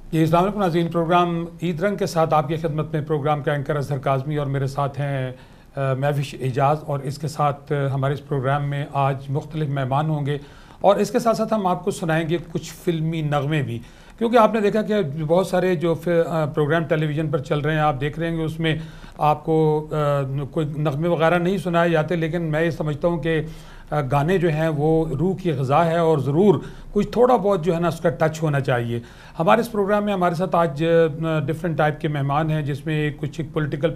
جی السلام علیکم ناظرین، پروگرام عید رنگ کے ساتھ آپ کی خدمت میں پروگرام کا اینکر اظہر کاظمی اور میرے ساتھ ہیں مہوش اعجاز، اور اس کے ساتھ ہمارے اس پروگرام میں آج مختلف مہمان ہوں گے اور اس کے ساتھ ساتھ ہم آپ کو سنائیں گے کچھ فلمی نغمے بھی، کیونکہ آپ نے دیکھا کہ بہت سارے جو پروگرام ٹیلی ویژن پر چل رہے ہیں آپ دیکھ رہے ہیں کہ اس میں آپ کو کوئی نغمے وغیرہ نہیں سنائے جاتے، لیکن میں یہ سمجھتا ہوں کہ گانے جو ہیں وہ روح کی غذا ہے اور ضرور کچھ تھوڑا بہت جو ہے نا اس کا ٹچ ہونا چاہیے۔ ہمارے اس پروگرام میں ہمارے ساتھ آج ڈفرینٹ ٹائپ کے مہمان ہیں، جس میں کچھ پولیٹیکل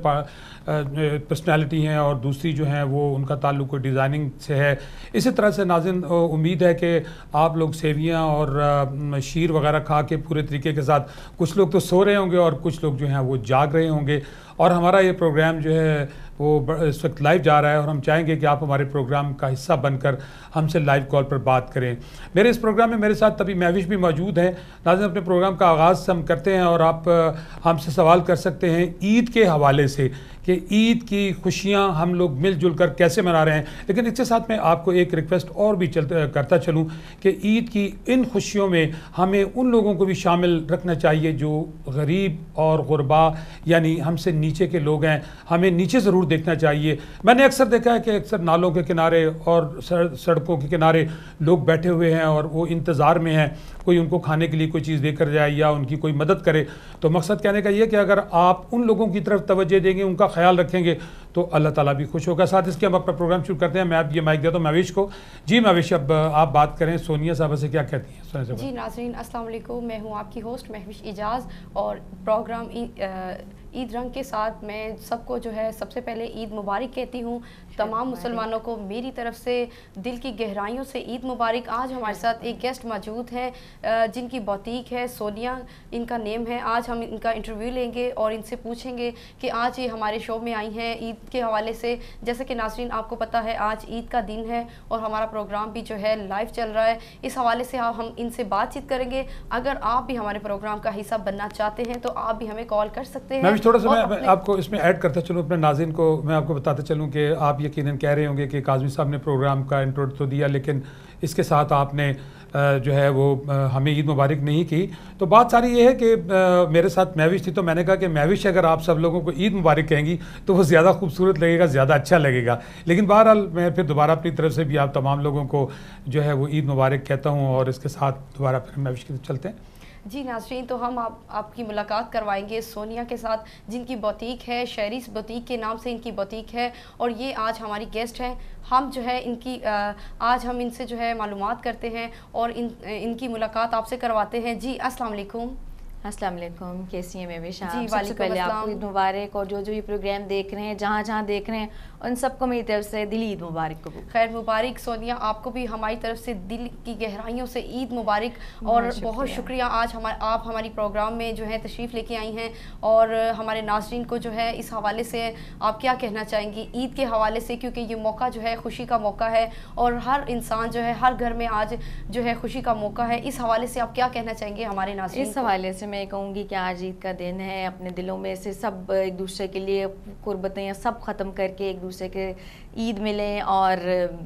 پرسنالٹی ہیں اور دوسری جو ہیں وہ ان کا تعلق کوئی ڈیزائننگ سے ہے۔ اسی طرح سے ناظرین امید ہے کہ آپ لوگ سیویاں اور شیر وغیرہ کھا کے پورے طریقے کے ساتھ، کچھ لوگ تو سو رہے ہوں گے اور کچھ لوگ جو ہیں وہ جاگ رہے ہوں گے، اور ہمارا یہ پروگرام جو ہے وہ اس وقت لائیو جا رہا ہے اور ہم چاہیں گے کہ آپ ہمارے پروگرام کا حصہ بن کر ہم سے لائیو کال پر بات کریں۔ میرے اس پروگرام میں میرے ساتھ ابھی مہوش بھی موجود ہیں۔ ناظرین اپنے پروگرام کا آغاز ہم کرتے ہیں اور آپ ہم سے سوال کر سکتے ہیں عید کے حوالے سے کہ عید کی خوشیاں ہم لوگ مل جل کر کیسے منا رہے ہیں، لیکن اس کے ساتھ میں آپ کو ایک ریکویسٹ اور بھی کرتا چلوں کہ عید کی ان خوشیوں میں ہمیں ان لوگوں کو بھی شامل رکھنا چاہیے جو غریب اور غربا یعنی ہم سے نیچے کے لوگ ہیں، ہمیں نیچے ضرور دیکھنا چاہیے۔ میں نے اکثر دیکھا ہے کہ اکثر نالوں کے کنارے اور سڑکوں کے کنارے لوگ بیٹھے ہوئے ہیں اور وہ انتظار میں ہیں کوئی ان کو کھانے کے لیے کوئی چیز دے کر جائے یا ان کی کوئی مدد کرے۔ تو مقصد کہنے کا یہ کہ اگر آپ ان لوگوں کی طرف توجہ دیں گے، ان کا خیال رکھیں گے تو اللہ تعالیٰ بھی خوش ہوگا۔ ساتھ اس کے ہم اپنا پروگرام شروع کرتے ہیں۔ میں آپ یہ مائک دیتا ہوں مہوش کو۔ جی مہوش، اب آپ بات کریں، سونیا صاحبہ سے کیا کہتی ہیں؟ جی ناظرین السلام علیکم، میں ہوں آپ کی ہوسٹ مہوش اعجاز، اور پروگرام عید رنگ کے ساتھ میں سب کو جو ہے سب سے پہلے عید مبارک کہتی ہوں۔ تمام مسلمانوں کو میری طرف سے دل کی گہرائیوں سے عید مبارک۔ آج ہمارے ساتھ ایک گیسٹ موجود ہیں جن کی بوتیک ہے سونیا، ان کا نیم ہے۔ آج ہم ان کا انٹرویو لیں گے اور ان سے پوچھیں گے کہ آج یہ ہمارے شو میں آئی ہیں عید کے حوالے سے۔ جیسے کہ ناظرین آپ کو پتہ ہے آج عید کا دن ہے اور ہمارا پروگرام بھی جو ہے لائیو چل رہا ہے، اس حوالے سے ہم ان سے بات چیت کریں گے۔ اگر آپ بھی ہمارے پروگرام کا حصہ بننا چاہتے ہیں تو آپ بھی ہمیں کال کر سکتے ہیں۔ میں تھوڑا سا میں آپ کو اس میں ایڈ کرتا چلوں، اپنے ناظرین کو میں آپ کو بتاتا چلوں کہ آپ یقیناً کہہ رہے ہوں گے کہ کاظمی صاحب نے پروگرام کا انٹرو تو دیا، لیکن اس کے ساتھ آپ نے جو ہے وہ ہمیں عید مبارک نہیں کی۔ تو بات ساری یہ ہے کہ میرے ساتھ مہوش تھی تو میں نے کہا کہ مہوش اگر آپ سب لوگوں کو عید مبارک کہیں گی تو وہ زیادہ خوبصورت لگے گا، زیادہ اچھا لگے گا۔ لیکن بہرحال میں پھر دوبارہ اپنی طرف سے بھی آپ تمام لوگوں کو جو ہے وہ عید مبارک کہتا ہوں، اور اس کے ساتھ دوبارہ پھر مہوش کی طرف چلتے ہیں۔ جی ناظرین، تو ہم آپ کی ملاقات کروائیں گے سونیا کے ساتھ، جن کی بوتیک ہے شیریز بوتیک کے نام سے ان کی بوتیک ہے، اور یہ آج ہماری گیسٹ ہیں۔ ہم جو ہے آج ہم ان سے جو ہے معلومات کرتے ہیں اور ان کی ملاقات آپ سے کرواتے ہیں۔ جی السلام علیکم۔ السلام علیکم، کیسی ہیں مہوش؟ جی سب سے پہلے آپ کو عید مبارک، اور جو یہ پروگرام دیکھ رہے ہیں جہاں جہاں دیکھ رہے ہیں ان سب کو میری طرف سے دلی عید مبارک قبول۔ خیر مبارک سونیا، آپ کو بھی ہماری طرف سے دل کی گہرائیوں سے عید مبارک، اور بہت شکریہ آج آپ ہماری پروگرام میں جو ہے تشریف لے کے آئی ہیں، اور ہمارے ناظرین کو جو ہے اس حوالے سے آپ کیا کہنا چاہیں گی عید کے حوالے سے، کیونکہ یہ موقع جو ہے خوشی کا موقع ہے اور ہر انسان جو ہے ہر گھر میں آج جو ہے خوشی کا موقع ہے، اس حوالے سے آپ کیا کہنا چاہیں گے ہمارے ناظرین؟ اس حوالے سے میں کہوں گی کہ آج عید کا دن ہے، اپنے دلوں میں سے سب ایک دوسرے کے لیے قربتیں سب ختم کر کے ایک دوسرے کے عید ملیں، اور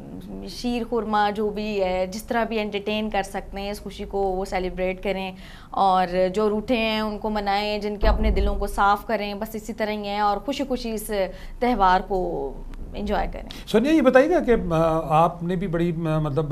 شیر خورما جو بھی ہے جس طرح بھی انٹرٹین کر سکتے ہیں اس خوشی کو وہ سیلیبریٹ کریں، اور جو روٹھے ہیں ان کو منائیں، جن کے اپنے دلوں کو صاف کریں، بس اسی طرح ہی ہیں، اور خوشی خوشی اس تہوار کو انجوائے کریں۔ سونیا یہ بتائیے گا کہ آپ نے بھی بڑی مطلب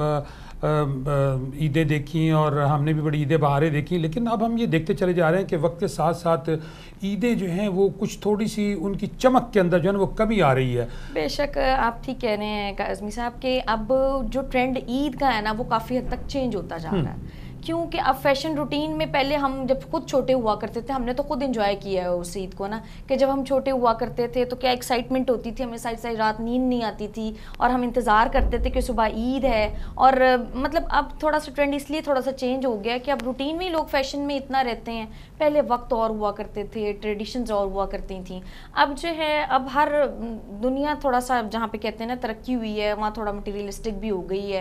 عیدیں دیکھی اور ہم نے بھی بڑی عیدیں بہاریں دیکھی، لیکن اب ہم یہ دیکھتے چلے جا رہے ہیں کہ وقت کے ساتھ ساتھ عیدیں جو ہیں وہ کچھ تھوڑی سی ان کی چمک کے اندر جو ہے نا وہ کمی آ رہی ہے۔ بے شک آپ ٹھیک کہہ رہے ہیں کاظمی صاحب کہ اب جو ٹرینڈ عید کا ہے نا وہ کافی حد تک چینج ہوتا جا رہا ہے، کیونکہ اب فیشن روٹین میں پہلے ہم جب خود چھوٹے ہوا کرتے تھے، ہم نے تو خود انجوائے کیا ہے اس عید کو نا، کہ جب ہم چھوٹے ہوا کرتے تھے تو کیا ایکسائٹمنٹ ہوتی تھی، ہمیں ساری ساری رات نیند نہیں آتی تھی اور ہم انتظار کرتے تھے کہ صبح عید ہے۔ اور مطلب اب تھوڑا سا ٹرینڈ اس لیے تھوڑا سا چینج ہو گیا کہ اب روٹین میں لوگ فیشن میں اتنا رہتے ہیں، پہلے وقت اور ہوا کرتے تھے، ٹریڈیشنز اور ہوا کرتی تھیں، اب جو ہے اب ہر دنیا تھوڑا سا جہاں پہ کہتے ہیں نا ترقی ہوئی ہے وہاں تھوڑا مٹیریلسٹک بھی ہو گئی ہے،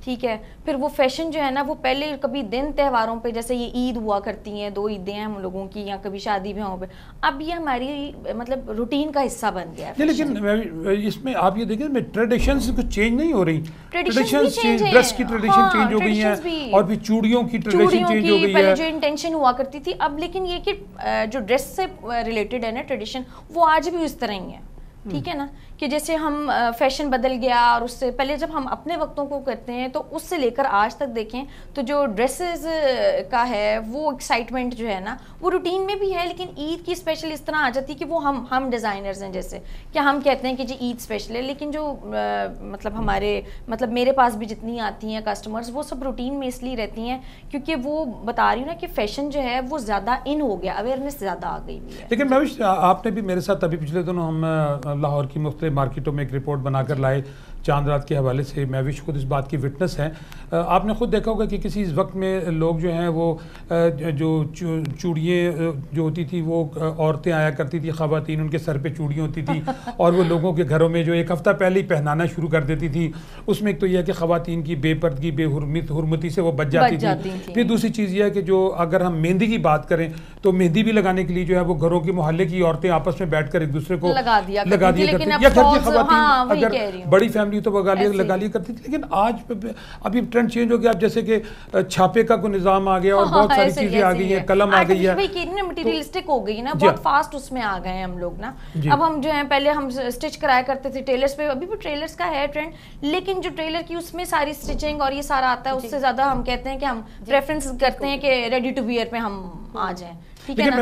ٹھیک ہے. پھر وہ فیشن جو ہے نا وہ پہلے کبھی دن تہواروں پہ جیسے یہ عید ہوا کرتی ہیں, 2 عیدیں ہیں ہم لوگوں کی, یا کبھی شادی بیاہوں پہ, اب یہ ہماری مطلب روٹین کا حصہ بن گیا ہے. لیکن اس میں آپ یہ دیکھیں میں ٹریڈیشنز کچھ چینج نہیں ہو رہی, ٹریڈیشنز چینج, ڈریس کی ٹریڈیشن چینج ہو گئی ہے, اور بھی چوڑیوں کی ٹریڈیشن چینج ہو گئی ہے. پہلے جو انٹینشن ہوا کرتی تھی اب, لیکن یہ کہ جو ڈریس سے ریلیٹڈ ہے نا ٹریڈیشن, وہ آج بھی اس طرح ہی ہے. ٹھیک ہے نا, کہ جیسے ہم فیشن بدل گیا, اور اس سے پہلے جب ہم اپنے وقتوں کو کرتے ہیں تو اس سے لے کر آج تک دیکھیں تو جو ڈریسز کا ہے وہ ایکسائٹمنٹ جو ہے نا وہ روٹین میں بھی ہے, لیکن عید کی اسپیشل اس طرح آ جاتی ہے کہ وہ ہم ڈیزائنرز ہیں, جیسے کہ ہم کہتے ہیں کہ جی عید اسپیشل ہے, لیکن جو مطلب ہمارے مطلب میرے پاس بھی جتنی آتی ہیں کسٹمرز, وہ سب روٹین میں اس لیے رہتی ہیں کیونکہ وہ بتا رہی ہوں نا کہ فیشن جو ہے وہ زیادہ ان ہو گیا, اویئرنیس زیادہ آ گئی ہوئی ہے. لیکن مہوش آپ نے بھی میرے ساتھ ابھی پچھلے دنوں ہم لاہور کی مختلف مارکیٹوں میں ایک رپورٹ بنا کر لائے چاند رات کے حوالے سے, مہوش خود اس بات کی وٹنس ہیں. آپ نے خود دیکھا ہوگا کہ کسی اس وقت میں لوگ جو ہیں وہ جو چوڑیاں جو ہوتی تھی وہ عورتیں آیا کرتی تھی, خواتین ان کے سر پہ چوڑیاں ہوتی تھی اور وہ لوگوں کے گھروں میں جو ایک ہفتہ پہلے ہی پہنانا شروع کر دیتی تھی. اس میں ایک تو یہ ہے کہ خواتین کی بے پردگی, بے حرمتی سے وہ بچ جاتی تھی. پھر دوسری چیز یہ ہے کہ جو اگر ہم مہندی کی بات کریں تو مہندی بھی لگانے کے لیے جو ہے وہ گھروں کے محلے کی عورتیں آپس میں بیٹھ کر ایک دوسرے کو لگا دیا کرتی, یا گھر کی خواتین اگر بڑی فیملی تو وہ لگا لیا کرتی تھی. لیکن آج ابھی ٹرینڈ چینج ہو گیا, اب جیسے کہ چھاپے کا کوئی نظام آ گیا اور بہت ساری چیزیں آ گئی ہیں, قلم آ گئی ہے, مٹیریلسٹک ہو گئی نا, بہت فاسٹ اس میں آ گئے ہیں ہم لوگ نا. اب ہم جو ہیں پہلے ہم اسٹچ کرایا کرتے تھے ٹیلرز پہ, ابھی بھی ٹیلرز کا ہے ٹرینڈ, لیکن جو ٹیلر کی اس میں ساری اسٹچنگ اور یہ سارا آتا ہے, اس سے زیادہ ہم کہتے ہیں کہ ہم پریفرنس کرتے ہیں کہ ریڈی ٹو ویئر پہ ہم آ جائیں. لیکن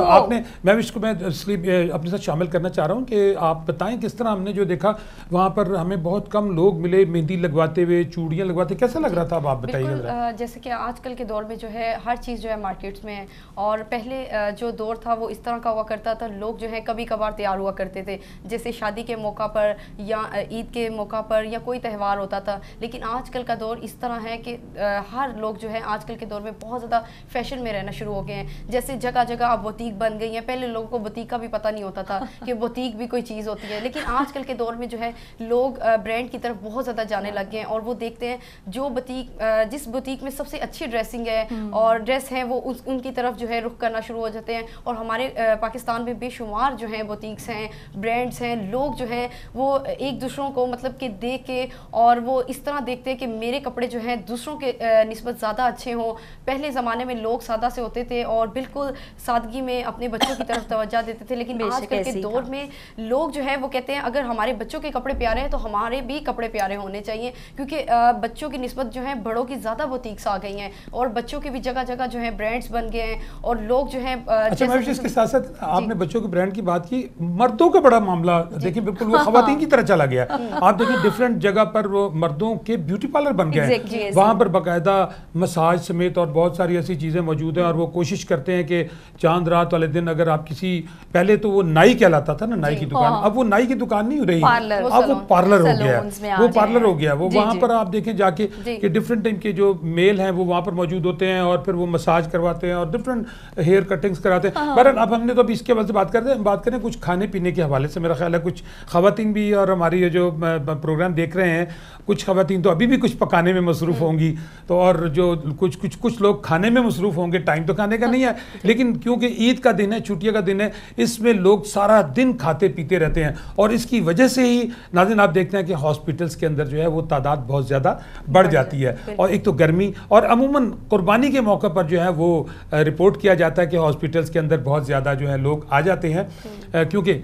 مہوش کو میں اپنے ساتھ شامل کرنا چاہ رہا ہوں کہ آپ بتائیں کس طرح ہم نے جو دیکھا وہاں پر ہمیں بہت کم لوگ ملے مہندی لگواتے ہوئے, چوڑیاں لگواتے, کیسا لگ رہا تھا اب آپ بتائیے. جیسے کہ آج کل کے دور میں جو ہے ہر چیز جو ہے مارکیٹس میں ہے, اور پہلے جو دور تھا وہ اس طرح کا ہوا کرتا تھا, لوگ جو ہے کبھی کبھار تیار ہوا کرتے تھے جیسے شادی کے موقع پر یا عید کے موقع پر یا کوئی تہوار ہوتا تھا. لیکن آج کل کا دور اس طرح ہے کہ ہر لوگ جو ہے آج کل کے دور میں بہت زیادہ فیشن میں رہنا شروع ہو گئے ہیں. جیسے جگہ جگہ اب بوتیک بن گئی ہیں, پہلے لوگوں کو بوتیک کا بھی پتہ نہیں ہوتا تھا کہ بوتیک بھی کوئی چیز ہوتی ہے, لیکن آج کل کے دور میں جو ہے لوگ برانڈ کی طرف بہت زیادہ جانے لگ گئے ہیں, اور وہ دیکھتے ہیں جو بوتیک جس بوتیک میں سب سے اچھی ڈریسنگ ہے اور ڈریس ہیں وہ ان کی طرف جو ہے رخ کرنا شروع ہو جاتے ہیں. اور ہمارے پاکستان میں بے شمار جو ہیں بوتیکس ہیں, برانڈس ہیں, لوگ جو ہے وہ ایک دوسروں کو مطلب کہ دیکھ کے اور وہ اس طرح دیکھتے ہیں کہ میرے کپڑے جو ہیں دوسروں کے نسبت زیادہ اچھے ہوں. پہلے زمانے میں لوگ سادہ سے ہوتے تھے اور بالکل سادگی میں اپنے بچوں کی طرف توجہ دیتے تھے, لیکن آج کل کے دور میں لوگ جو ہے وہ کہتے ہیں اگر ہمارے بچوں کے کپڑے پیارے ہیں تو ہمارے بھی کپڑے پیارے ہونے چاہیے, کیونکہ بچوں کی نسبت جو ہے بڑوں کی زیادہ بوتیکس آ گئی ہیں اور بچوں کے بھی جگہ جگہ جو ہے برانڈس بن گئے ہیں, اور لوگ جو ہیں اس کے ساتھ ساتھ آپ نے بچوں کے برانڈ کی بات کی, مردوں کا بڑا معاملہ دیکھیں بالکل وہ خواتین کی طرح چلا گیا. آپ دیکھیں ڈفرینٹ جگہ پر وہ مردوں کے بیوٹی پارلر بن گئے ہیں, وہاں پر باقاعدہ مساج سمیت اور بہت ساری ایسی چیزیں موجود ہیں, اور وہ کوشش کرتے ہیں کہ چاند رات والے دن اگر آپ کسی, پہلے تو وہ نائی کہلاتا تھا نا, نائی کی دکان, اب وہ نائی کی دکان نہیں رہی, اب وہ پارلر ہو گیا, وہ پارلر ہو گیا. وہ وہاں پر آپ دیکھیں جا کے کہ ڈفرینٹ ٹائم کے جو میل ہیں وہ وہاں پر موجود ہوتے ہیں, اور پھر وہ مساج کرواتے ہیں اور ڈفرینٹ ہیئر کٹنگز کراتے ہیں. بہرحال اب ہم نے تو اب اس کے حوالے سے بات کریں کچھ کھانے پینے کے حوالے سے. میرا خیال ہے کچھ خواتین بھی اور ہماری یہ جو پروگرام دیکھ رہے ہیں کچھ خواتین تو ابھی بھی کچھ پکانے میں مصروف ہوں گی, تو اور جو کچھ لوگ کھانے میں مصروف ہوں گے. ٹائم تو کھانے کا نہیں ہے, لیکن کیونکہ عید کا دن ہے, چھٹیاں کا دن ہے, اس میں لوگ سارا دن کھاتے پیتے رہتے ہیں, اور اس کی وجہ سے ہی ناظرین آپ دیکھتے ہیں کہ ہاسپٹلس کے اندر جو ہے وہ تعداد بہت زیادہ بڑھ جاتی ہے. اور ایک تو گرمی, اور عموماً قربانی کے موقع پر جو ہے وہ رپورٹ کیا جاتا ہے کہ ہاسپٹلس کے اندر بہت زیادہ جو ہے لوگ آ جاتے ہیں, کیونکہ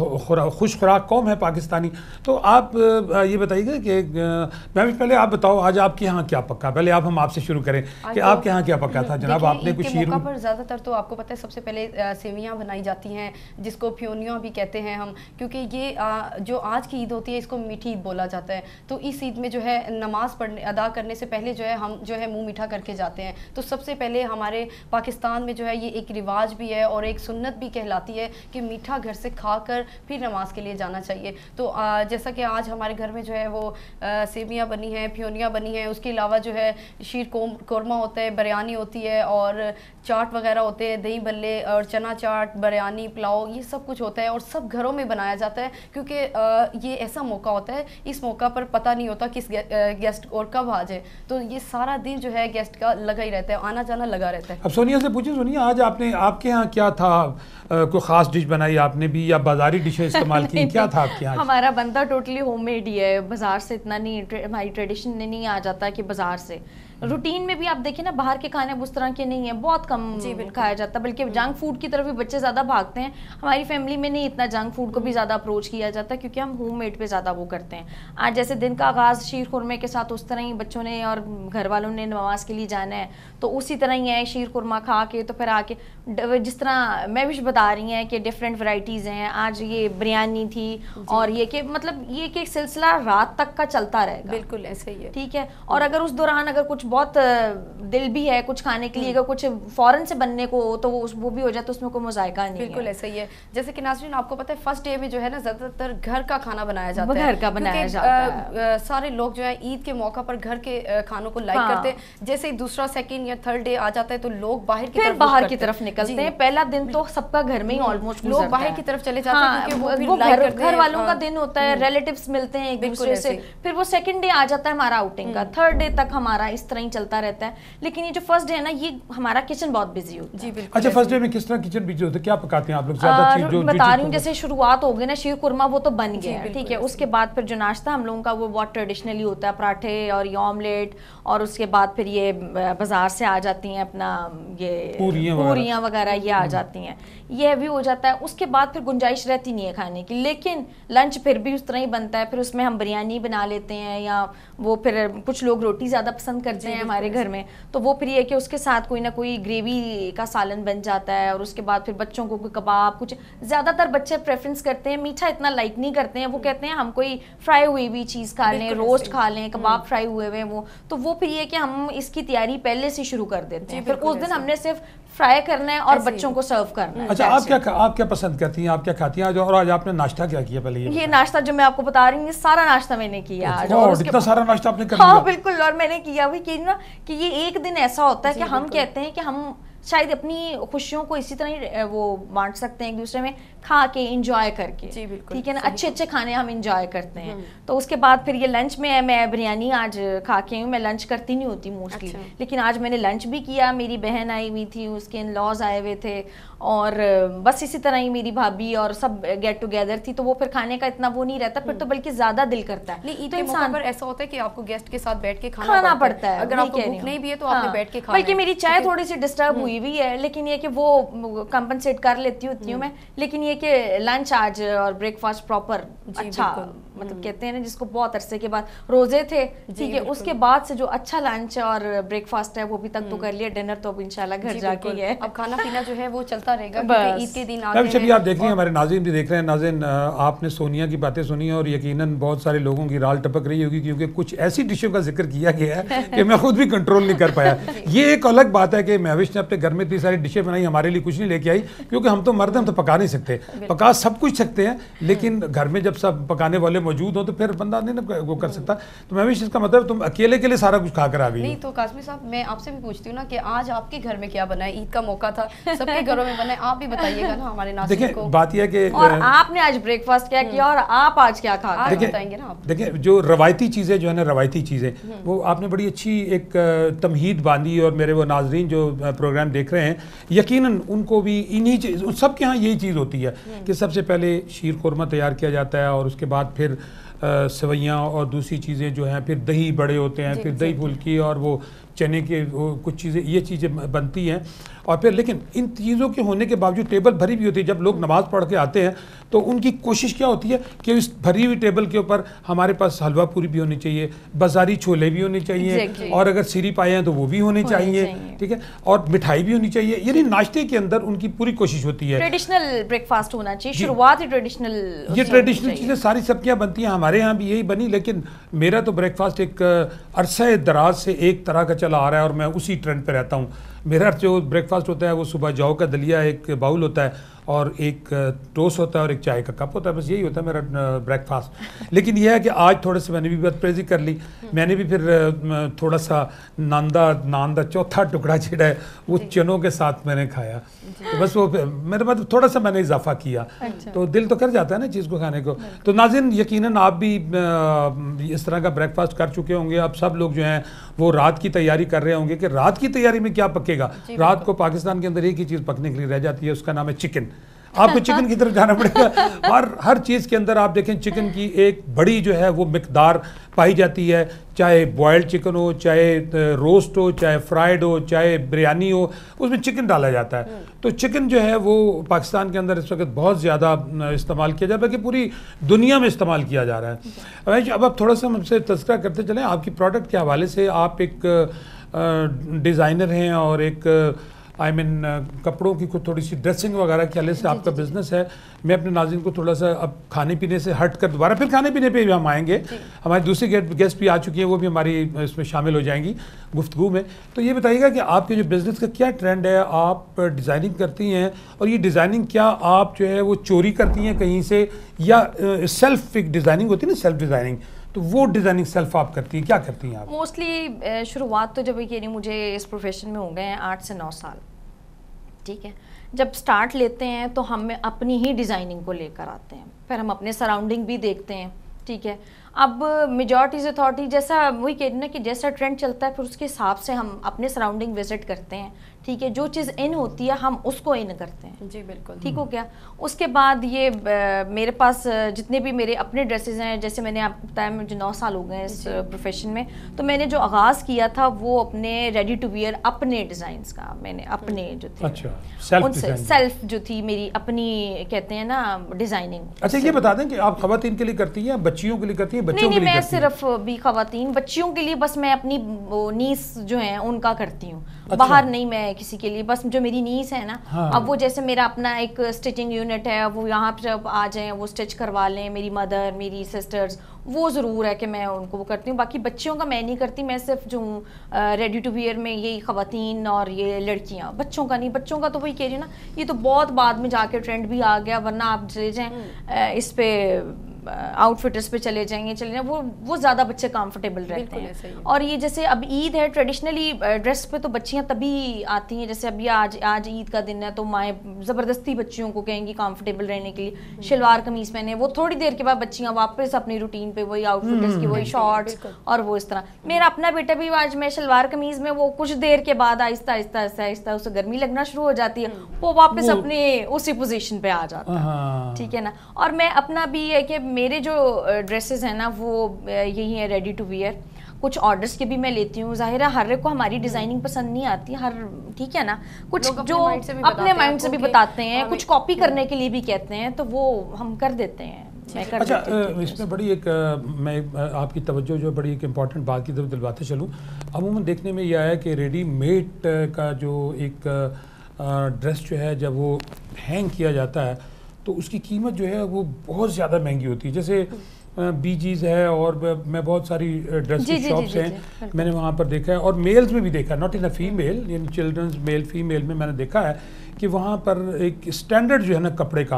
خوش خوراک قوم ہے پاکستانی. تو آپ یہ بتائیے گا کہ میں پہلے آپ بتاؤ آج آپ کے یہاں کیا پکا, پہلے ہم آپ سے شروع کریں کہ آپ کے یہاں کیا پکا تھا جناب. آپ نے کچھ شیر موقع پر زیادہ تر تو آپ کو پتہ ہے سب سے پہلے سیویاں بنائی جاتی ہیں, جس کو پیونیاں بھی کہتے ہیں ہم, کیونکہ یہ جو آج کی عید ہوتی ہے اس کو میٹھی عید بولا جاتا ہے. تو اس عید میں جو ہے نماز ادا کرنے سے پہلے جو ہے ہم جو ہے منہ میٹھا کر کے جاتے ہیں. تو سب سے پہلے ہمارے پاکستان میں جو ہے یہ ایک رواج بھی ہے اور ایک سنت بھی کہلاتی ہے کہ میٹھا گھر سے کھا کر کر پھر نماز کے لیے جانا چاہیے. تو جیسا کہ آج ہمارے گھر میں جو ہے وہ سیویاں بنی ہیں, پھیونیاں بنی ہیں, اس کے علاوہ جو ہے شیر قورمہ ہوتا ہے, بریانی ہوتی ہے اور چاٹ وغیرہ ہوتے ہیں, دہی بھلے اور چنا چاٹ, بریانی, پلاؤ, یہ سب کچھ ہوتا ہے اور سب گھروں میں بنایا جاتا ہے کیونکہ یہ ایسا موقع ہوتا ہے, اس موقع پر پتہ نہیں ہوتا کس گیسٹ اور کب آ جائے, تو یہ سارا دن جو ہے گیسٹ کا لگا ہی رہتا ہے, آنا جانا لگا رہتا ہے. اب سونیا سے پوچھیں, سونیا آج آپ کے ہاں کیا تھا, کوئی خاص ڈش بنائی آپ نے بھی یا بازاری ڈشیں استعمال کی, کیا تھا آپ کے یہاں؟ ہمارا بندہ ٹوٹلی ہوم میڈ ہی ہے, بازار سے اتنا نہیں, ہماری ٹریڈیشن میں نہیں آ جاتا کہ بازار سے. روٹین میں بھی آپ دیکھیں نا باہر کے کھانے اس طرح کے نہیں ہیں, بہت کم کھایا جاتا, بلکہ جنک فوڈ کی طرف بھی بچے زیادہ بھاگتے ہیں. ہماری فیملی میں نہیں اتنا جنک فوڈ کو بھی زیادہ اپروچ کیا جاتا کیونکہ ہم ہوم میڈ پہ زیادہ وہ کرتے ہیں. آج جیسے دن کا آغاز شیر خورمے کے ساتھ, اس طرح ہی بچوں نے اور گھر والوں نے نماز کے لیے جانا ہے تو اسی طرح ہی ہے, شیر خورما کھا کے تو پھر آ کے جس طرح میں بھی بتا رہی ہیں کہ ڈفرینٹ ورائٹیز ہیں. آج یہ بریانی تھی اور یہ کہ مطلب یہ کہ سلسلہ رات تک کا چلتا رہے گا. بالکل ایسے ہی ہے, ٹھیک ہے. اور اگر اس دوران اگر کچھ بہت دل بھی ہے کچھ کھانے کے لیے, اگر کچھ فوراً سے بننے کو تو وہ بھی ہو جائے تو اس میں کوئی مذائقہ نہیں ہے. بالکل ایسا ہی ہے. جیسے کہ ناظرین آپ کو پتہ ہے فرسٹ ڈے میں جو ہے نا زیادہ تر گھر کا کھانا بنایا جاتا ہے, گھر کا بنایا جاتا ہے. سارے لوگ جو ہے عید کے موقع پر گھر کے کھانوں کو لائک کرتے ہیں. جیسے دوسرا سیکنڈ یا تھرڈ ڈے آ جاتا ہے تو لوگ باہر کی طرف نکلتے ہیں. پہلا دن تو سب کا گھر میں ہی آلموسٹ لوگ باہر کی طرف چلے جاتے ہیں کیونکہ وہ گھر والوں کا دن ہوتا ہے, ریلیٹیوز ملتے ہیں ایک دوسرے سے. پھر وہ سیکنڈ ڈے آ جاتا ہے ہمارا آؤٹنگ کا, تھرڈ ڈے تک ہمارا اس طرح ہی چلتا رہتا ہے. لیکن یہ جو فرسٹ ڈے ہے نا یہ ہمارا کچن بہت بزی ہوتا ہے. جی بالکل. اچھا فرسٹ ڈے میں کس طرح کچن بزی ہوتا ہے, کیا پکاتے ہیں آپ لوگ زیادہ چیز جو بتا رہی ہوں. جیسے شروعات ہو گئی نا شیر قورمہ وہ تو بن گیا ہے, ٹھیک ہے. اس کے بعد پھر جو ناشتہ ہم لوگوں کا وہ بہت ٹریڈیشنلی ہوتا ہے, پراٹھے اور یہ آملیٹ, اور اس کے بعد پھر یہ بازار سے آ جاتی ہیں اپنا یہ پوریاں وغیرہ یہ آ جاتی ہیں, یہ بھی ہو جاتا ہے. اس کے بعد پھر گنجائش رہتی نہیں ہے کھانے کی, لیکن لنچ پھر بھی اس طرح ہی بنتا ہے. پھر اس میں ہم بریانی بنا لیتے ہیں یا وہ پھر کچھ لوگ روٹی زیادہ پسند کرتے ہیں ہمارے گھر میں, تو وہ پھر یہ کہ اس کے ساتھ کوئی نہ کوئی گریوی کا سالن بن جاتا ہے. اور اس کے بعد پھر بچوں کو کوئی کباب, کچھ زیادہ تر بچے پریفرنس کرتے ہیں, میٹھا اتنا لائک نہیں کرتے ہیں. وہ کہتے ہیں ہم کوئی فرائی ہوئی ہوئی چیز کھا لیں, روسٹ کھا لیں, کباب فرائی ہوئے ہوئے وہ. تو وہ پھر یہ کہ ہم اس کی تیاری پہلے سے شروع کر دیتے ہیں. پھر اس دن ہم نے صرف فرائی کرنا ہے اور بچوں کو سرو کرنا ہے. اچھا آپ کیا پسند کرتی ہیں, آپ کیا کھاتی ہیں, اور آج آپ نے ناشتہ کیا کیا پہلے؟ یہ ناشتہ جو میں آپ کو بتا رہی ہوں یہ سارا ناشتہ میں نے کیا آج. اتنا سارا ناشتہ آپ نے کر لیا؟ ہاں بالکل. اور میں نے کیا بھی کہ یہ ایک دن ایسا ہوتا ہے کہ ہم کہتے ہیں کہ ہم شاید اپنی خوشیوں کو اسی طرح وہ بانٹ سکتے ہیں ایک دوسرے میں, کھا کے انجوائے کر کے, ٹھیک ہے نا. اچھے اچھے کھانے ہم انجوائے کرتے ہیں. تو اس کے بعد پھر یہ لنچ میں میں بریانی آج کھا کے ہوں. میں لنچ کرتی نہیں ہوتی موسٹلی, لیکن آج میں نے لنچ بھی کیا. میری بہن آئی ہوئی تھی, اس کے ان لاز آئے ہوئے تھے, اور بس اسی طرح ہی میری بھابھی اور سب گیٹ ٹوگیدر تھی. تو وہ پھر کھانے کا اتنا وہ نہیں رہتا, پھر تو بلکہ زیادہ دل کرتا ہے. عید کے موقع پر ایسا ہوتا ہے کہ آپ کو گیسٹ کے ساتھ بیٹھ کے کھانا پڑتا ہے. اگر آپ کو بھوک نہیں بھی ہے تو آپ نے بیٹھ کے کھانا. بلکہ میری چائے تھوڑی سی ڈسٹرب ہوئی ہوئی ہے, لیکن یہ کہ وہ کمپنسیٹ کر لیتی ہوتی ہوں میں. لیکن یہ کہ لنچ آج اور بریک فاسٹ پراپر اچھا, مطلب کہتے ہیں نا جس کو بہت عرصے کے بعد روزے تھے, ٹھیک ہے, اس کے بعد سے جو اچھا لنچ اور بریک فاسٹ ہے وہ بھی تک تو کر لیا. ڈنر تو اب انشاءاللہ گھر جا کے ہے. اب کھانا پینا جو ہے وہ چلتا رہے گا کیونکہ عید کے دن آتے ہیں. چلیے آپ دیکھ رہے ہیں, ہمارے ناظرین بھی دیکھ رہے ہیں. ناظرین آپ نے سونیا کی باتیں سنی اور یقیناً بہت سارے لوگوں کی رال ٹپک رہی ہوگی کیونکہ کچھ ایسی ڈشوں کا ذکر کیا گیا ہے کہ میں خود بھی کنٹرول نہیں کر پایا. یہ ایک الگ بات ہے کہ مہوش نے اپنے گھر میں اتنی ساری ڈشیں بنائی, ہمارے لیے کچھ نہیں لے کے آئی کیونکہ ہم تو مرد ہیں, ہم تو پکا نہیں سکتے. پکا سب کچھ سکتے ہیں لیکن گھر میں جب سب پکانے والے موجود ہوں تو پھر بندہ نہیں نا وہ کر سکتا. تو مہوش اس کا مطلب تم اکیلے کے لیے سارا کچھ کھا کر آ گئی؟ نہیں تو قاسمی صاحب میں آپ سے بھی پوچھتی ہوں نا کہ آج آپ کے گھر میں کیا بنا ہے, عید کا موقع تھا, سب کے گھروں میں بنا ہے, آپ بھی بتائیے گا نا ہمارے ناظرین کو. بات یہ ہے کہ اور آپ نے آج بریک فاسٹ کیا کیا اور آپ آج کیا کھا آج بتائیں گے نا آپ. دیکھیں جو روایتی چیزیں جو ہے نا, روایتی چیزیں وہ آپ نے بڑی اچھی ایک تمہید باندھی, اور میرے وہ ناظرین جو پروگرام دیکھ رہے ہیں یقیناً ان کو بھی انہی چیز, سب کے ہاں یہی چیز ہوتی ہے کہ سب سے پہلے شیر قورمہ تیار کیا جاتا ہے, اور اس کے بعد پھر سویاں اور دوسری چیزیں جو ہیں, پھر دہی بڑے ہوتے ہیں, پھر دہی پھلکی اور وہ چنے کے کچھ چیزیں, یہ چیزیں بنتی ہیں. اور پھر لیکن ان چیزوں کے ہونے کے باوجود ٹیبل بھری بھی ہوتی ہے. جب لوگ نماز پڑھ کے آتے ہیں تو ان کی کوشش کیا ہوتی ہے کہ اس بھری ہوئی ٹیبل کے اوپر ہمارے پاس حلوہ پوری بھی ہونی چاہیے, بازاری چھولے بھی ہونے چاہیے, اور اگر سیری پائے ہیں تو وہ بھی ہونے چاہیے, ٹھیک ہے, اور مٹھائی بھی ہونی چاہیے. یعنی ناشتے کے اندر ان کی پوری کوشش ہوتی ہے. ٹریڈیشنل بریک فاسٹ ہونا چاہیے, شروعات ہی ٹریڈیشنل. یہ ٹریڈیشنل چیزیں ساری سبزیاں بنتی ہیں, ہمارے یہاں بھی یہی بنی. لیکن میرا تو بریک فاسٹ ایک عرصہ دراز سے ایک طرح کا چلا آ رہا ہے اور میں اسی ٹرینڈ پہ رہتا ہوں. میرا جو بریکفاسٹ ہوتا ہے وہ صبح جاؤ کا دلیا ایک باؤل ہوتا ہے اور ایک ٹوسٹ ہوتا ہے اور ایک چائے کا کپ ہوتا ہے, بس یہی ہوتا ہے میرا بریکفاسٹ. لیکن یہ ہے کہ آج تھوڑے سے میں نے بھی بد پریزی کر لی, میں نے بھی پھر تھوڑا سا نان دا چوتھا ٹکڑا چھڑا ہے وہ چنوں کے ساتھ میں نے کھایا, تو بس وہ میرے بعد تھوڑا سا میں نے اضافہ کیا, تو دل تو کر جاتا ہے نا چیز کو کھانے کو. تو ناظرین یقیناً آپ بھی اس طرح کا بریکفاسٹ کر چکے ہوں گے. اب سب لوگ جو ہیں وہ رات کی تیاری کر رہے ہوں گے کہ رات کی تیاری میں کیا پکے گا. رات کو پاکستان کے اندر ایک ہی چیز پکنے کے لیے رہ جاتی ہے, اس کا نام ہے چکن. آپ کو چکن کی طرف جانا پڑے گا, اور ہر چیز کے اندر آپ دیکھیں چکن کی ایک بڑی جو ہے وہ مقدار پائی جاتی ہے, چاہے بوائلڈ چکن ہو, چاہے روسٹ ہو, چاہے فرائیڈ ہو, چاہے بریانی ہو, اس میں چکن ڈالا جاتا ہے. تو چکن جو ہے وہ پاکستان کے اندر اس وقت بہت زیادہ استعمال کیا جاتا ہے, بلکہ پوری دنیا میں استعمال کیا جا رہا ہے. اب آپ تھوڑا سا ہم سے تذکرہ کرتے چلیں آپ کی پروڈکٹ کے حوالے سے. آپ ایک ڈیزائنر ہیں اور ایک کپڑوں کی کچھ تھوڑی سی ڈریسنگ وغیرہ کے حوالے سے آپ کا بزنس ہے. میں اپنے ناظرین کو تھوڑا سا اب کھانے پینے سے ہٹ کر دوبارہ پھر کھانے پینے پہ بھی ہم آئیں گے. ہماری دوسری گیسٹ بھی آ چکی ہیں, وہ بھی ہماری اس میں شامل ہو جائیں گی گفتگو میں. تو یہ بتائیے گا کہ آپ کے جو بزنس کا کیا ٹرینڈ ہے, آپ ڈیزائننگ کرتی ہیں, اور یہ ڈیزائننگ کیا آپ جو ہے وہ چوری کرتی ہیں کہیں سے, یا سیلف ڈیزائننگ ہوتی ہے نا, سیلف ڈیزائننگ, تو وہ ڈیزائننگ سیلف آپ کرتی ہیں, کیا کرتی ہیں آپ؟ موسٹلی شروعات تو جب یعنی مجھے اس پروفیشن میں ہو گئے ہیں 8 سے 9 سال, ٹھیک ہے. جب سٹارٹ لیتے ہیں تو ہم اپنی ہی ڈیزائننگ کو لے کر آتے ہیں, پھر ہم اپنے سراؤنڈنگ بھی دیکھتے ہیں, ٹھیک ہے. اب میجورٹیز اتھارٹی جیسا وہی کہتے ہیں کہ جیسا ٹرینڈ چلتا ہے پھر اس کے حساب سے ہم اپنے سراؤنڈنگ وزٹ کرتے ہیں, ٹھیک ہے. جو چیز ان ہوتی ہے ہم اس کو ان کرتے ہیں. جی بالکل, ٹھیک ہو گیا. اس کے بعد یہ میرے پاس جتنے بھی میرے اپنے ڈریسز ہیں, جیسے میں نے آپ کو بتایا مجھے 9 سال ہو گئے ہیں اس پروفیشن میں, تو میں نے جو آغاز کیا تھا وہ اپنے ریڈی ٹو ویئر اپنے ڈیزائنس کا, میں نے اپنے جو تھے سیلف جو تھی میری اپنی کہتے ہیں نا ڈیزائننگ. اچھا یہ بتا دیں کہ آپ خواتین کے لیے کرتی ہیں, بچیوں کے لیے کرتی ہیں, بچوں کے لیے؟ میں صرف بھی خواتین, بچیوں کے لیے بس میں اپنی نیس جو ہیں ان کا کرتی ہوں, باہر نہیں میں کسی کے لیے. بس جو میری نیس ہے نا, اب وہ جیسے میرا اپنا ایک اسٹچنگ یونٹ ہے, وہ یہاں پہ جب آ جائیں وہ اسٹچ کروا لیں, میری مدر میری سسٹرز, وہ ضرور ہے کہ میں ان کو وہ کرتی ہوں. باقی بچیوں کا میں نہیں کرتی, میں صرف جو ہوں ریڈی ٹو ویئر میں یہی خواتین اور یہ لڑکیاں, بچوں کا نہیں. بچوں کا تو وہی کہہ رہی ہوں نا, یہ تو بہت بعد میں جا کے ٹرینڈ بھی آ گیا, ورنہ آپ چلے جائیں اس پہ آؤٹ فٹرس پہ چلے جائیں وہ زیادہ بچے کمفرٹیبل رہتے ہیں. اور یہ جیسے اب عید ہے, ٹریڈیشنلی ڈریس پہ تو بچیاں تبھی آتی ہیں, جیسے ابھی آج عید کا دن ہے تو مائیں زبردستی بچیوں کو کہیں گی کمفرٹیبل رہنے کے لیے شلوار قمیض پہنے, وہ تھوڑی دیر کے بعد بچیاں واپس اپنی روٹین پہ وہی آؤٹ فٹرس کی, وہی شارٹس اور وہ اس طرح. میرا اپنا بیٹا بھی آج میں شلوار قمیض میں, وہ کچھ دیر کے بعد آہستہ آہستہ آہستہ آہستہ اسے گرمی لگنا شروع ہو جاتی ہے, وہ واپس اپنے اسی پوزیشن پہ آ جاتا ہے, ٹھیک ہے نا. اور میں اپنا بھی ہے کہ میرے جو ڈریسز ہیں نا وہ یہی ہیں ریڈی ٹو ویئر. کچھ آرڈرس کے بھی میں لیتی ہوں, ظاہر ہے ہر ایک کو ہماری ڈیزائننگ پسند نہیں آتی, ہر ٹھیک ہے نا, کچھ جو اپنے مائنڈ سے بھی بتاتے ہیں, کچھ کاپی کرنے کے لیے بھی کہتے ہیں, تو وہ ہم کر دیتے ہیں. اچھا اس میں بڑی ایک میں آپ کی توجہ جو بڑی ایک امپورٹنٹ بات کی طرف دلواتے چلوں. عموماً دیکھنے میں یہ آیا کہ ریڈی میڈ کا جو ایک ڈریس جو ہے جب وہ ہینگ کیا جاتا ہے تو اس کی قیمت جو ہے وہ بہت زیادہ مہنگی ہوتی ہے. جیسے بی جیز ہے اور میں بہت ساری ڈریس کی شاپس ہیں, میں نے وہاں پر دیکھا ہے, اور میلز میں بھی دیکھا ہے, ناٹ ان اے فیمیل, یعنی چلڈرنز میل فیمیل میں نے دیکھا ہے کہ وہاں پر ایک اسٹینڈرڈ جو ہے نا کپڑے کا,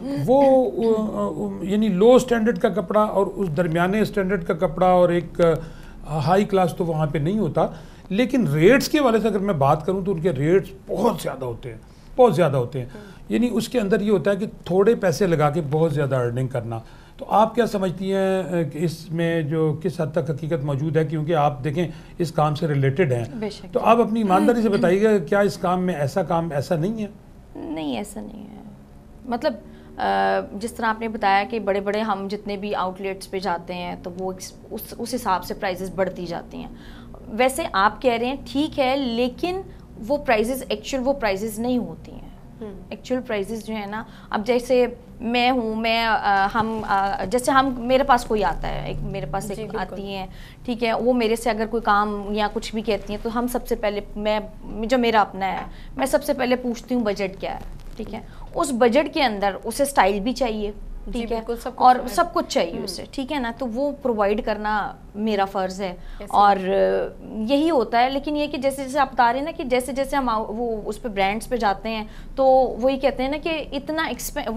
وہ یعنی لو اسٹینڈرڈ کا کپڑا اور اس درمیانے اسٹینڈرڈ کا کپڑا اور ایک ہائی کلاس تو وہاں پہ نہیں ہوتا. لیکن ریٹس کے والے سے اگر میں بات کروں تو ان کے ریٹس بہت زیادہ ہوتے ہیں, بہت زیادہ ہوتے ہیں. یعنی اس کے اندر یہ ہوتا ہے کہ تھوڑے پیسے لگا کے بہت زیادہ ارننگ کرنا. تو آپ کیا سمجھتی ہیں کہ اس میں جو کس حد تک حقیقت موجود ہے, کیونکہ آپ دیکھیں اس کام سے ریلیٹڈ ہیں, تو آپ اپنی ایمانداری سے بتائیے گا کیا اس کام میں کام ایسا نہیں ہے؟ نہیں ایسا نہیں ہے. مطلب جس طرح آپ نے بتایا کہ بڑے بڑے ہم جتنے بھی آؤٹ لیٹس پہ جاتے ہیں تو وہ اس حساب سے پرائزز بڑھتی جاتی ہیں. ویسے آپ کہہ رہے ہیں ٹھیک ہے, لیکن وہ پرائزز ایکچوئل وہ پرائزز نہیں ہوتی ہیں. ایکچوئل پرائزز جو ہے نا, اب جیسے میں ہوں, جیسے میرے پاس کوئی آتا ہے, میرے پاس ایک آتی ہیں, ٹھیک ہے, وہ میرے سے اگر کوئی کام یا کچھ بھی کہتی ہیں تو ہم سب سے پہلے جو میرا اپنا ہے میں سب سے پہلے پوچھتی ہوں بجٹ کیا ہے, ٹھیک ہے. اس بجٹ کے اندر اسے اسٹائل بھی چاہیے, ٹھیک ہے, اور سب کچھ چاہیے اسے, ٹھیک ہے نا. تو وہ پرووائڈ کرنا میرا فرض ہے اور یہی ہوتا ہے. لیکن یہ کہ جیسے جیسے آپ بتا رہے ہیں نا کہ جیسے جیسے ہم وہ اس پہ برانڈس پہ جاتے ہیں تو وہی کہتے ہیں نا کہ اتنا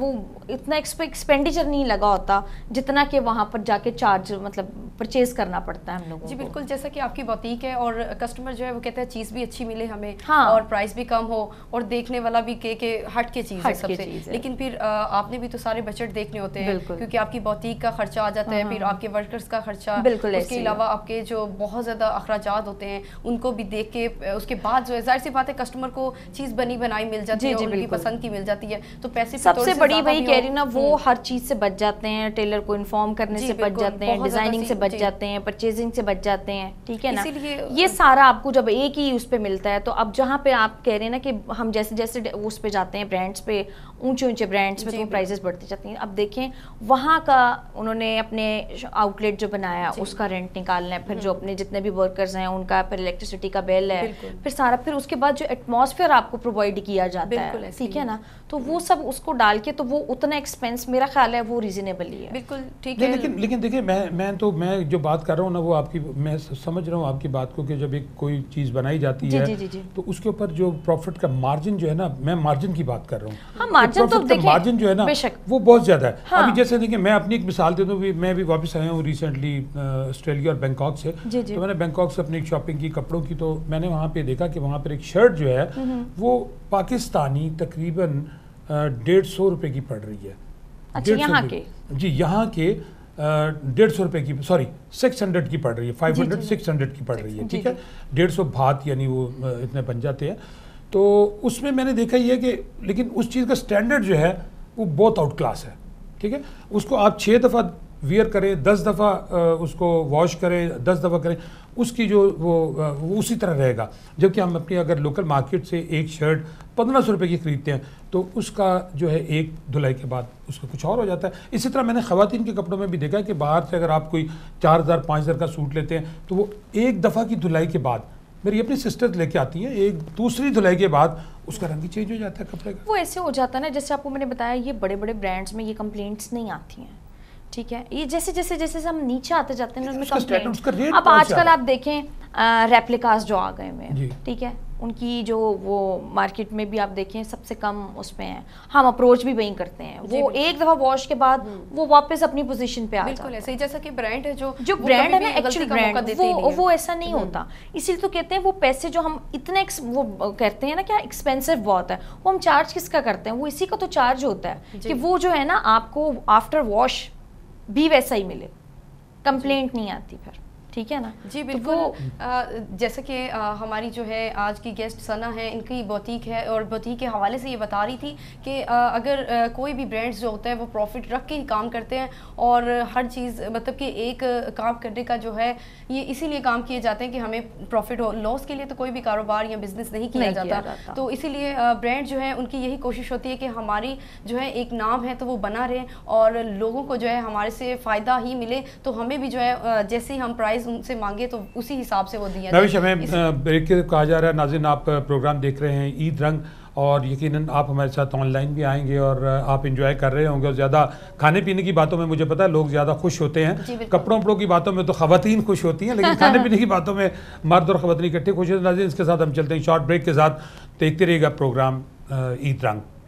ایکسپینڈیچر نہیں لگا ہوتا جتنا کہ وہاں پر جا کے چارج مطلب پرچیز کرنا پڑتا ہے ہم لوگوں کو. جی بالکل, جیسا کہ آپ کی بوتیک ہے اور کسٹمر جو ہے وہ کہتے ہیں چیز بھی اچھی ملے ہمیں اور پرائس بھی کم ہو اور دیکھنے والا بھی کہ ہٹ کے چیز ہے سب سے. لیکن پھر آپ نے بھی تو سارے بجٹ دیکھنے ہوتے ہیں کیونکہ آپ کی بوتیک کا خرچہ آ جاتا ہے, پھر آپ کے ورکرز کا خرچہ, اس کے علاوہ آپ کے جو بہت زیادہ اخراجات ہوتے ہیں ان کو بھی دیکھ کے اس کے بعد جو ہے ظاہر سی بات ہے کسٹمر کو چیز بنی بنائی مل جاتی ہے, ان کی پسند کی مل جاتی ہے, تو پیسے سب سے بڑی وہی کہہ رہی نا وہ ہر چیز سے بچ جاتے ہیں, ٹیلر کو انفارم کرنے سے بچ جاتے ہیں, ڈیزائننگ سے بچ جاتے ہیں, پرچیزنگ سے بچ جاتے ہیں, ٹھیک ہے نا. یہ سارا آپ کو جب ایک ہی اس پہ ملتا ہے تو اب جہاں پہ آپ کہہ رہے ہیں نا کہ ہم جیسے جیسے اس پہ جاتے ہیں برانڈس پہ, اونچے اونچے برانڈس پہ, تو پرائزز بڑھتی جاتی ہیں. اب دیکھیں وہاں کا انہوں نے اپنے آؤٹ لیٹ جو بنایا اس کا رینٹ نکالنا ہے, پھر جو اپنے جتنے بھی ورکرز ہیں ان کا, پھر الیکٹریسٹی کا بل ہے, پھر سارا, پھر اس کے بعد جو ایٹماسفیئر آپ کو پرووائڈ کیا جاتا ہے, ٹھیک ہے نا, تو وہ سب اس کو ڈال کے تو وہ اتنا ایکسپینس میرا خیال ہے وہ ریزنیبل ہی ہے. بالکل ٹھیک ہے. لیکن دیکھیں میں جو بات کر رہا ہوں نا وہ آپ کی, میں سمجھ رہا ہوں آپ کی بات کو کہ جب ایک کوئی چیز بنائی جاتی ہے تو اس کے اوپر جو پروفٹ کا مارجن جو ہے نا, میں مارجن کی بات کر رہا ہوں. ہاں مارجن تو دیکھیں مارجن جو ہے نا وہ بہت زیادہ ہے. ابھی جیسے دیکھیں میں اپنی ایک مثال دے دوں, میں بھی واپس آیا ہوں ریسنٹلی آسٹریلیا اور بینکاک سے, تو میں نے بینکاک سے اپنی ایک شاپنگ کی کپڑوں کی, تو میں نے وہاں پہ دیکھا کہ وہاں پر ایک شرٹ جو ہے وہ پاکستانی تقریباً 150 روپے کی پڑ رہی ہے. اچھا یہاں کے, جی یہاں کے 150 روپے کی, سوری 600 کی پڑ رہی ہے, 500 600 کی پڑ رہی ہے, ٹھیک ہے, 150 بھات یعنی وہ اتنے بن جاتے ہیں. تو اس میں نے دیکھا یہ کہ لیکن اس چیز کا سٹینڈرڈ جو ہے وہ بہت آؤٹ کلاس ہے, ٹھیک ہے. اس کو آپ 6 دفعہ ویئر کریں, 10 دفعہ اس کو واش کریں, 10 دفعہ کریں, اس کی جو وہ اسی طرح رہے گا. جبکہ ہم اپنی اگر لوکل مارکیٹ سے ایک شرٹ 1500 روپے کی خریدتے ہیں تو اس کا جو ہے ایک دھلائی کے بعد اس کا کچھ اور ہو جاتا ہے. اسی طرح میں نے خواتین کے کپڑوں میں بھی دیکھا کہ باہر سے اگر آپ کوئی 4000 5000 کا سوٹ لیتے ہیں تو وہ ایک دفعہ کی دھلائی کے بعد, میری اپنی سسٹر لے کے آتی ہیں, ایک دوسری دھلائی کے بعد اس کا رنگ ہی چینج ہو جاتا ہے کپڑے کا. وہ ایسے ہو جاتا ہے نا, جیسے آپ کو میں نے بتایا یہ بڑے بڑے برانڈس میں یہ کمپلینٹس نہیں آتی ہیں, ٹھیک ہے. یہ جیسے جیسے جیسے ہم نیچے آتے جاتے ہیں ان میں کمپلینٹ, اب آج کل آپ دیکھیں ریپلیکاز جو آ گئے ہیں, ٹھیک ہے, ان کی جو وہ مارکیٹ میں بھی آپ دیکھیں سب سے کم اس میں ہیں, ہم اپروچ بھی وہیں کرتے ہیں, وہ ایک دفعہ واش کے بعد وہ واپس اپنی پوزیشن پہ آ جاتا ہے. بالکل ایسے ہی جیسا کہ برانڈ ہے جو برانڈ ہے نا, ایکچوئل برانڈ وہ ایسا نہیں ہوتا. اسی لیے تو کہتے ہیں وہ پیسے جو ہم اتنے وہ کہتے ہیں نا کیا ایکسپینسو بہت ہے, وہ ہم چارج کس کا کرتے ہیں, وہ اسی کا تو چارج ہوتا ہے کہ وہ جو ہے نا آپ کو آفٹر واش بھی ویسا ہی ملے, کمپلینٹ نہیں آتی پھر, ٹھیک ہے نا. جی بالکل, جیسے کہ ہماری جو ہے آج کی گیسٹ ثنا ہے, ان کی بوتیک ہے اور بوتیک کے حوالے سے یہ بتا رہی تھی کہ اگر کوئی بھی برانڈز جو ہوتا ہے وہ پروفٹ رکھ کے ہی کام کرتے ہیں اور ہر چیز مطلب کہ ایک کام کرنے کا جو ہے یہ اسی لیے کام کیے جاتے ہیں کہ ہمیں پروفٹ ہو, لاس کے لیے تو کوئی بھی کاروبار یا بزنس نہیں کیا جاتا. تو اسی لیے برانڈ جو ہے ان کی یہی کوشش ہوتی ہے کہ ہماری جو ہے ایک نام ہے تو وہ بنا رہے اور لوگوں کو جو ہے ہمارے سے فائدہ ہی ملے, تو ہمیں بھی جو ہے جیسے ہی ہم پرائز ان سے مانگے تو اسی حساب سے وہ دیا جائے. ہمیں بریک کے کہا جا رہا ہے. ناظرین آپ پروگرام دیکھ رہے ہیں عید رنگ, اور یقیناً آپ ہمارے ساتھ آن لائن بھی آئیں گے اور آپ انجوائے کر رہے ہوں گے. اور زیادہ کھانے پینے کی باتوں میں مجھے پتا ہے لوگ زیادہ خوش ہوتے ہیں, کپڑوں کی باتوں میں تو خواتین خوش ہوتی ہیں, لیکن کھانے پینے کی باتوں میں مرد اور خواتین اکٹھے خوش ہوتے ہیں. ناظرین اس کے ساتھ ہم چلتے ہیں شارٹ بریک کے ساتھ, دیکھتے رہیے گا پروگرام عید رنگ.